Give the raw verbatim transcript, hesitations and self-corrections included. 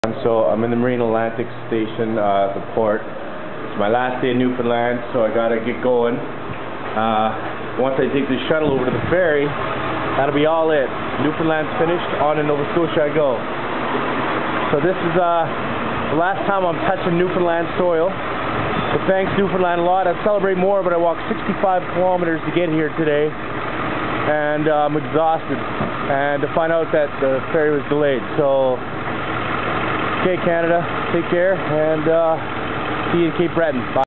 So I'm in the Marine Atlantic station, uh, the port. It's my last day in Newfoundland, so I gotta get going. Uh, once I take the shuttle over to the ferry, that'll be all it. Newfoundland's finished, on to Nova Scotia I go. So this is uh, the last time I'm touching Newfoundland soil. So thanks Newfoundland a lot. I'd celebrate more, but I walked sixty-five kilometers to get here today, and uh, I'm exhausted. And to find out that the ferry was delayed. So. Okay, Canada, take care, and uh, see you in Cape Breton. Bye.